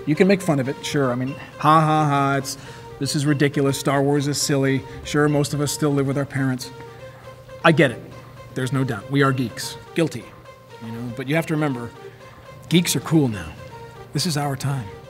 You can make fun of it, sure. I mean, ha ha ha, this is ridiculous, Star Wars is silly. Sure, most of us still live with our parents. I get it. There's no doubt. We are geeks. Guilty. You know, but you have to remember, geeks are cool now. This is our time.